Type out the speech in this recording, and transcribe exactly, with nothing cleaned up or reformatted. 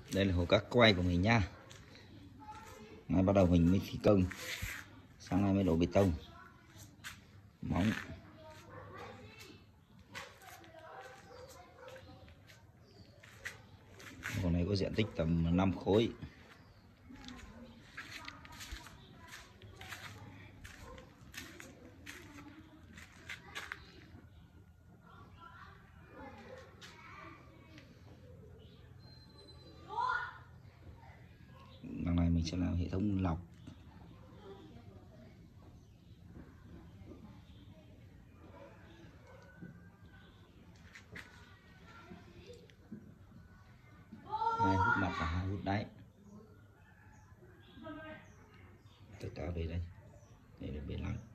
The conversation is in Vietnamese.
Đây là hồ các quay của mình nha. Nay bắt đầu mình mới thi công, sáng nay mới đổ bê tông móng. Hồ này có diện tích tầm năm khối. Đằng này mình sẽ làm hệ thống lọc. Hai hút mặt và hai hút đáy. Tất cả về đây. Đây là bề lắng.